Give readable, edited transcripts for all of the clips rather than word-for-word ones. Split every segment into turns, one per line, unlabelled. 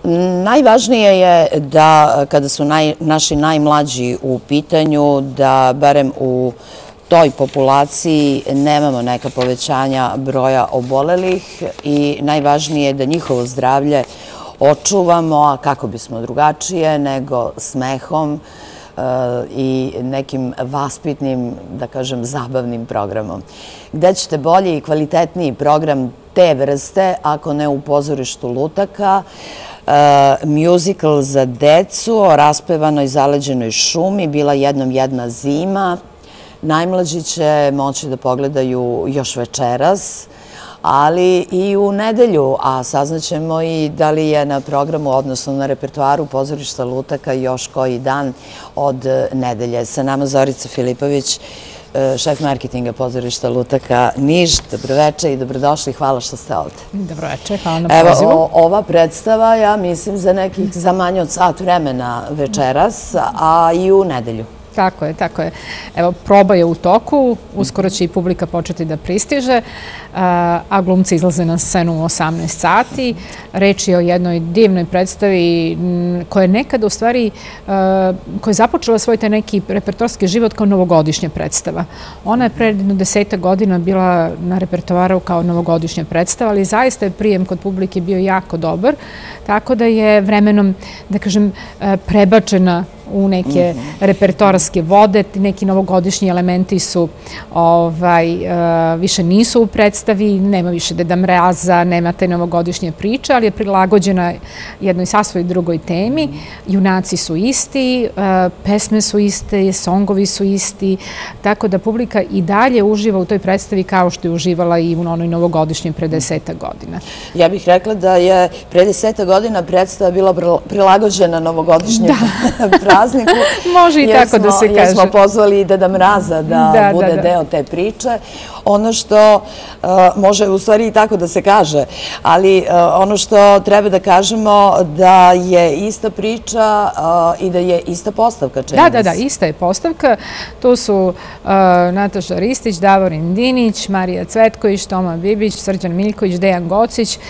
Najvažnije je da kada su naši najmlađi u pitanju, da barem u toj populaciji nemamo neka povećanja broja obolelih i najvažnije je da njihovo zdravlje očuvamo, a kako bismo drugačije nego smehom i nekim vaspitnim, da kažem, zabavnim programom. Gde ćete bolji i kvalitetniji program te vrste, ako ne u pozorištu Lutaka, mjuzikl za decu o raspevanoj zaleđenoj šumi, Bila jednom jedna zima. Najmlađi će moći da pogledaju još večeras, ali i u nedelju, a saznaćemo i da li je na programu, odnosno na repertoaru pozorišta Lutaka još koji dan od nedelje. Sa nama Zorica Filipović, šef marketinga pozorišta Lutaka Niš. Dobroveče i dobrodošli. Hvala što ste ovde.
Dobroveče, hvala na pozivu.
Evo, ova predstava, ja mislim, za manje od sat vremena večeras, a i u nedelju.
Tako je, tako je. Evo, proba je u toku, uskoro će i publika početi da pristiže, a glumci izlaze na scenu u 18 sati. Reč je o jednoj divnoj predstavi koja je nekada, u stvari, koja je započela svoj taj neki repertorski život kao novogodišnja predstava. Ona je pre 10 godina bila na repertoaru kao novogodišnja predstava, ali zaista je prijem kod publike bio jako dobar, tako da je vremenom, da kažem, prebačena u neke repertoarske vode. Neki novogodišnji elementi su više nisu u predstavi, nema više Deda Mraza, nema te novogodišnje priče, ali je prilagođena jednoj sasvoj drugoj temi. Junaci su isti, pesme su iste, songovi su isti, tako da publika i dalje uživa u toj predstavi kao što je uživala i u onoj novogodišnjoj pre 10 godina.
Ja bih rekla da je pre 10 godina predstava bila prilagođena novogodišnjem prazniku.
Može i tako da se kaže.
Jer smo pozvali i Deda Mraza da bude deo te priče. Ono što može u stvari i tako da se kaže, ali ono što treba da kažemo da je ista priča i da je ista postavka.
Da, ista je postavka. Tu su Nataša Ristić, Davorin Dinić, Marija Cvetković, Toma Bibić, Srđan Miljković, Dejan Gocić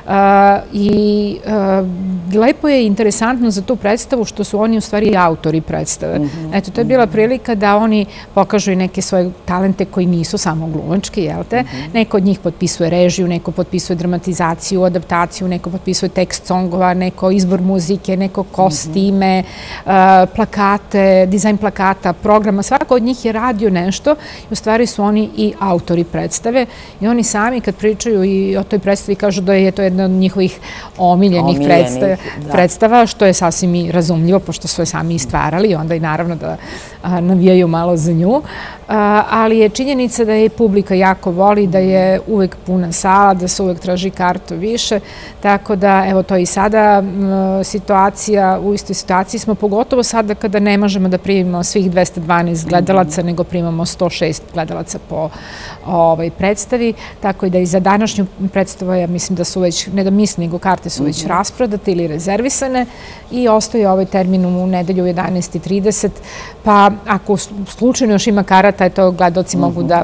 i lepo je interesantno za tu predstavu što su oni u stvari autori predstave. Eto, to je bila prilika da oni pokažu i neke svoje talente koji nisu samo glumački, jel te? Neko od njih potpisuje režiju, neko potpisuje dramatizaciju, adaptaciju, neko potpisuje tekst songova, neko izbor muzike, neko kostime, plakate, dizajn plakata, programa. Svako od njih je radio nešto i u stvari su oni i autori predstave i oni sami kad pričaju i o toj predstavi kažu da je to jedna od njihovih omiljenih predstava, što je sasvim i razumljivo, pošto su je sami i stvarali i onda i naravno da navijaju malo za nju. Ali je činjenica da je publika jako voli, da je uvek puna sala, da se uvek traži kartu više, tako da evo to i sada situacija, u istoj situaciji smo, pogotovo sada kada ne možemo da primimo svih 212 gledalaca, nego primamo 106 gledalaca po predstavi, tako i da i za današnju predstavu ja mislim da su već, ne da mislim, nego karte su već rasprodate ili rezervisane i ostaje ovaj termin u nedelju u 11:30, pa ako slučajno još ima karata, to gledalci mogu da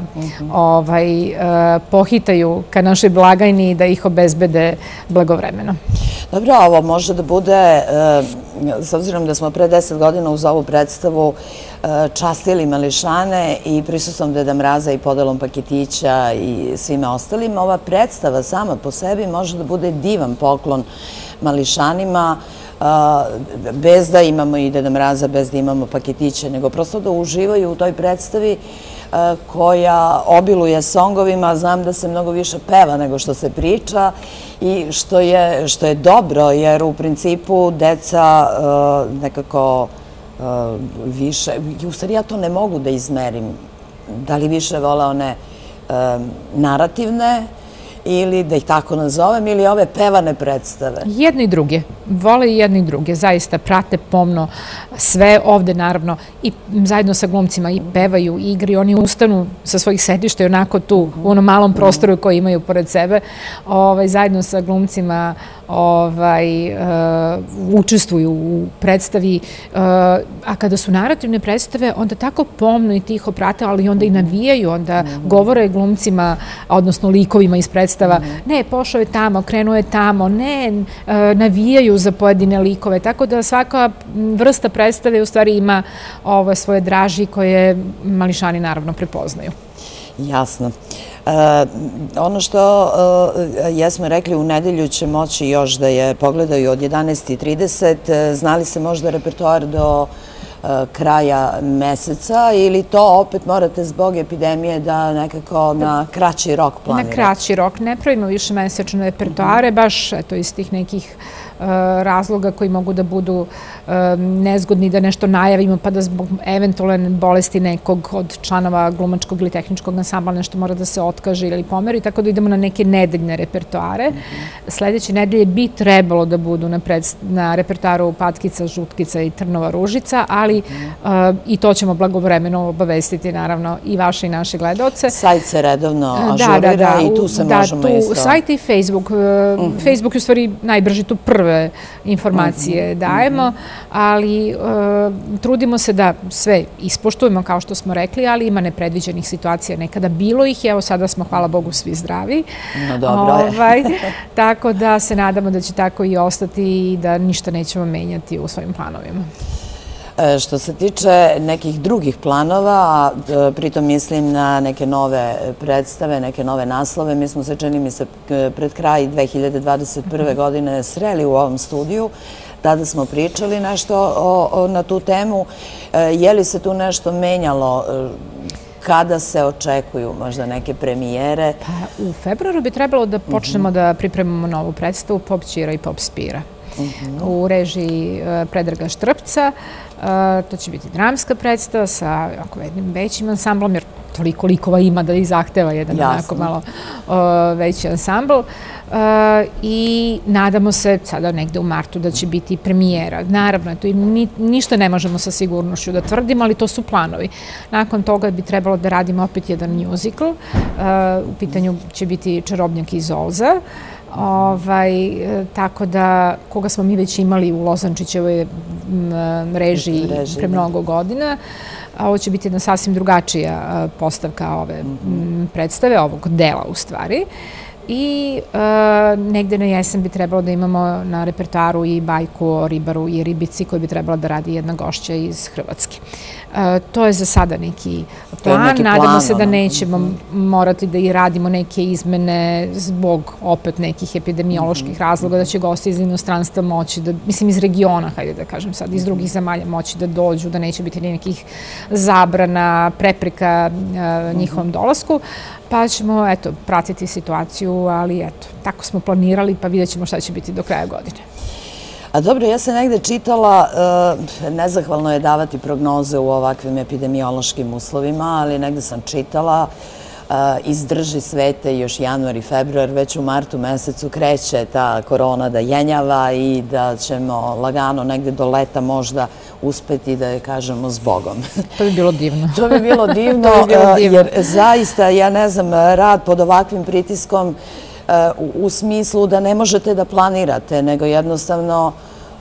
pohitaju ka našoj blagajni i da ih obezbede blagovremeno.
Dobro, ovo može da bude, s obzirom da smo pre 10 godina uz ovu predstavu častili mališane i prisustvom Deda Mraza i podelom paketića i svime ostalim, ova predstava sama po sebi može da bude divan poklon mališanima, bez da imamo i Deda Mraza, bez da imamo paketiće, nego prosto da uživaju u toj predstavi koja obiluje songovima. Znam da se mnogo više peva nego što se priča i što je dobro, jer u principu deca nekako više, u stvari ja to ne mogu da izmerim, da li više vole one narativne ili da ih tako nazovem, ili ove pevane predstave?
Jedni i druge. Vole i jedni i druge. Zaista prate pomno sve ovde, naravno, i zajedno sa glumcima i pevaju, i igraju. Oni ustanu sa svojih sedišta i onako tu, u onom malom prostoru koji imaju pored sebe, zajedno sa glumcima učestvuju u predstavi. A kada su narativne predstave, onda tako pomno i tiho prate, ali onda i navijaju, onda govore glumcima, odnosno likovima iz predstave, predstava, ne, pošao je tamo, krenuo je tamo, ne, navijaju za pojedine likove, tako da svaka vrsta predstave u stvari ima svoje draži koje mališani naravno prepoznaju.
Jasno. Ono što jesmo rekli, u nedelju će moći još da je pogledaju od 11:30. Znali se možda repertoar do kraja meseca ili to opet morate zbog epidemije da nekako na kraći rok planirate?
Na kraći rok. Ne pravimo više mesečne repertoare, baš iz tih nekih razloga koji mogu da budu nezgodni da nešto najavimo pa da zbog eventualne bolesti nekog od članova glumačkog ili tehničkog ansambla nešto mora da se otkaže ili pomeri, tako da idemo na neke nedeljne repertoare. Sledeće nedelje bi trebalo da budu na repertoaru Patkica, Žutkica i Trnova Ružica, ali i to ćemo blagovremeno obavestiti naravno i vaše i naše gledaoce.
Sajt se redovno ažurira i tu se možemo isto...
Sajt i Facebook. Facebook je u stvari najbrži, tu prve informacije dajemo, ali trudimo se da sve ispoštujemo kao što smo rekli, ali ima nepredviđenih situacija. Nekada bilo ih, evo sada smo, hvala Bogu, svi zdravi.
No, dobro je.
Tako da se nadamo da će tako i ostati i da ništa nećemo menjati u svojim planovima.
Što se tiče nekih drugih planova, pritom mislim na neke nove predstave, neke nove naslove, mi smo se, čini mi se, pred kraj 2021. godine sreli u ovom studiju. Tada smo pričali nešto na tu temu. Je li se tu nešto menjalo? Kada se očekuju možda neke premijere?
Pa, u februaru bi trebalo da počnemo da pripremamo novu predstavu Pop Ćira i Pop Spira u režiji Predraga Štrpca. To će biti dramska predstava sa jednim većim ansamblom, jer toliko likova ima da i zahteva jedan onako malo veći ansambl. I nadamo se sada negde u martu da će biti premijera. Naravno, to ništa ne možemo sa sigurnošću da tvrdimo, ali to su planovi. Nakon toga bi trebalo da radimo opet jedan musical. U pitanju će biti Čarobnjak iz Olza. Tako da, koga smo mi već imali u Lozančićevoj režiji pre mnogo godina, a ovo će biti jedna sasvim drugačija postavka ove predstave, ovog dela u stvari. I negde na jesen bi trebalo da imamo na repertoaru i bajku o ribaru i ribici koju bi trebala da radi jedna gošća iz Hrvatske. To je za sada neki plan. Nadamo se da nećemo morati da i radimo neke izmene zbog opet nekih epidemioloških razloga, da će gosti iz inostranstva moći da, mislim iz regiona, hajde da kažem sad, iz drugih zemalja moći da dođu, da neće biti nekih zabrana, prepreka njihovom dolasku. Pa ćemo, eto, pratiti situaciju, ali eto, tako smo planirali, pa vidjet ćemo šta će biti do kraja godine.
A dobro, ja sam negde čitala, nezahvalno je davati prognoze u ovakvim epidemiološkim uslovima, ali negde sam čitala, izdrži svete još januar i februar, već u martu mesecu kreće ta korona da jenjava i da ćemo lagano negde do leta možda uspeti da je kažemo s Bogom.
To bi bilo divno.
To bi bilo divno, jer zaista, ja ne znam, rad pod ovakvim pritiskom u smislu da ne možete da planirate, nego jednostavno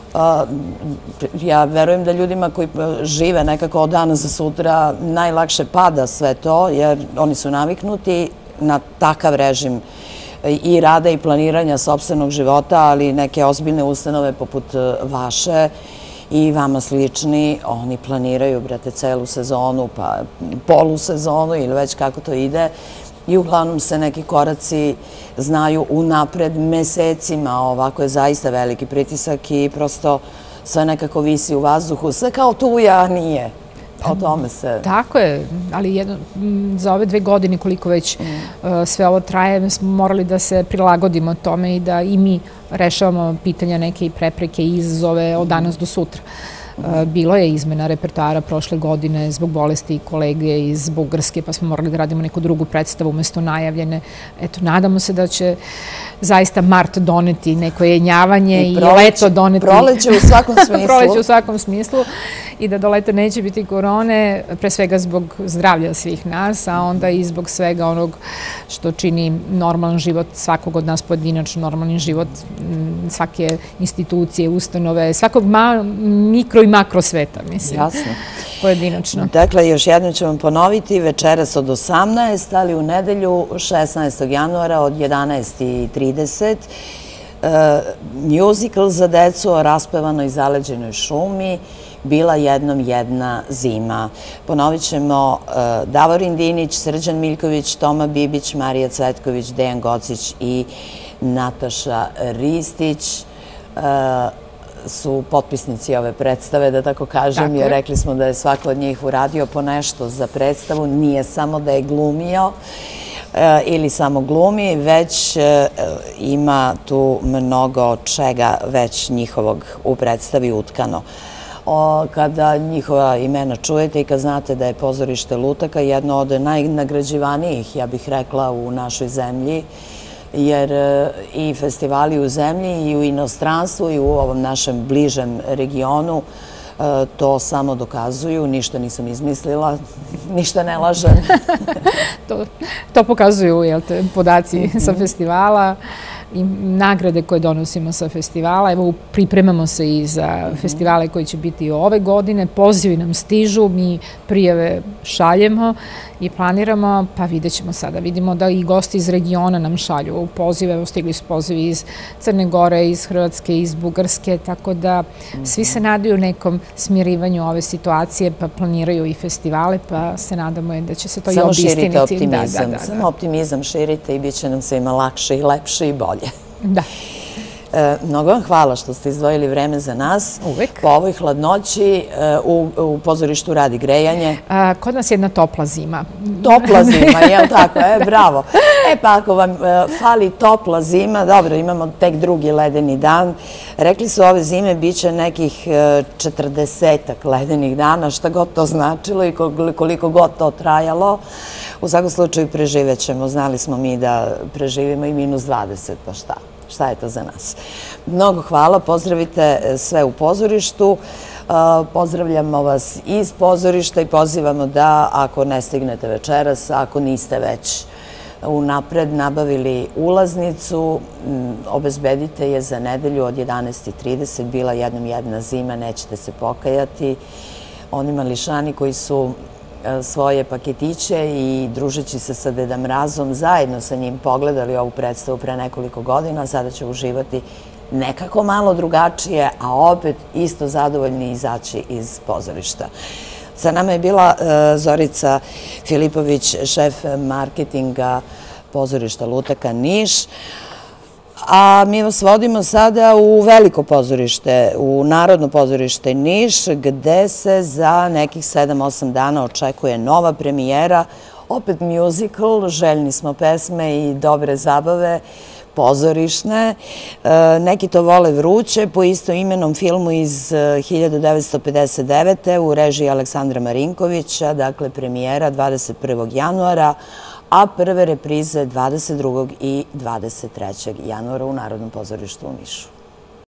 ja verujem da ljudima koji žive nekako od dana za sutra najlakše pada sve to, jer oni su naviknuti na takav režim i rada i planiranja sopstvenog života, ali neke ozbiljne ustanove poput vaše i vama slični, oni planiraju, brate, celu sezonu, pa polusezonu ili već kako to ide. I uglavnom se neki koraci znaju unapred mesecima, ovako je zaista veliki pritisak i prosto sve nekako visi u vazduhu, sve kao tuja, a nije. O tome se...
Tako je, ali za ove 2 godine koliko već sve ovo traje, smo morali da se prilagodimo tome i da i mi rešavamo pitanja neke i prepreke i izazove od danas do sutra. Bilo je izmena repertoara prošle godine zbog bolesti kolege iz Bugarske, pa smo morali da radimo neku drugu predstavu umesto najavljene. Eto, nadamo se da će zaista mart doneti neko jenjavanje i leto doneti...
Proleće u svakom smislu.
Proleće u svakom smislu i da do leta neće biti korone, pre svega zbog zdravlja svih nas, a onda i zbog svega onog što čini normalan život svakog od nas pojedinačno, normalni život svake institucije, ustanove, svakog mikro i makro sveta, mislim.
Jasno.
Pojedinačno.
Dakle, još jednom ću vam ponoviti, večeras od 18, ali u nedelju 16. januara od 11:30 mjuzikl za decu o raspevanoj zaleđenoj šumi Bila jednom jedna zima. Ponovit ćemo Davorin Dinić, Srđan Miljković, Toma Bibić, Marija Cvetković, Dejan Gocić i Nataša Ristić su potpisnici ove predstave, da tako kažem, jer rekli smo da je svako od njih uradio po nešto za predstavu. Nije samo da je glumio ili samo glumi, već ima tu mnogo čega već njihovog u predstavi utkano. Kada njihova imena čujete i kad znate da je pozorište Lutaka jedno od najnagrađivanijih, ja bih rekla, u našoj zemlji, jer i festivali u zemlji i u inostranstvu i u ovom našem bližem regionu to samo dokazuju, ništa nisam izmislila, ništa ne lažem.
To pokazuju podaci sa festivala i nagrade koje donosimo sa festivala. Evo, pripremamo se i za festivale koji će biti ove godine. Pozivi nam stižu, mi prijave šaljemo i planiramo, pa vidjet ćemo sada. Vidimo da i gosti iz regiona nam šalju pozive. Evo, stigli su pozivi iz Crne Gore, iz Hrvatske, iz Bugarske, tako da svi se nadaju nekom smirivanju ove situacije, pa planiraju i festivale, pa se nadamo da će se to i obistiniti.
Samo širite optimizam. Samo optimizam širite i bit će nam svima lakše i lepše i bolje.
Da.
Mnogo vam hvala što ste izdvojili vreme za nas.
Uvek.
Po ovoj hladnoći u pozorištu radi grejanje.
Kod nas je jedna topla zima.
Topla zima, jel tako? Bravo. Pa ako vam fali topla zima, dobro, imamo tek drugi ledeni dan. Rekli su ove zime bit će nekih 40-ak ledenih dana, šta god to značilo i koliko god to trajalo. U svakom slučaju preživet ćemo. Znali smo mi da preživimo i -20, pa šta? Šta je to za nas? Mnogo hvala, pozdravite sve u pozorištu, pozdravljamo vas iz pozorišta i pozivamo da, ako ne stignete večeras, ako niste već unapred nabavili ulaznicu, obezbedite je za nedelju od 11:30, Bila jednom jedna zima, nećete se pokajati. Oni mališani koji su svoje paketiće i družeći se sa Deda Mrazom, zajedno sa njim pogledali ovu predstavu pre nekoliko godina, sada će uživati nekako malo drugačije, a opet isto zadovoljni izaći iz pozorišta. Sa nama je bila Zorica Filipović, šef marketinga pozorišta Lutaka Niš, a mi vas vodimo sada u veliko pozorište, u Narodno pozorište Niš, gde se za nekih 7-8 dana očekuje nova premijera, opet mjuzikl, željni smo pesme i dobre zabave, pozorišne. Neki to vole vruće, po istoimenom filmu iz 1959. u režiji Aleksandra Marinkovića, dakle premijera 21. januara, a prve reprize 22. i 23. januara u Narodnom pozorištu u Nišu.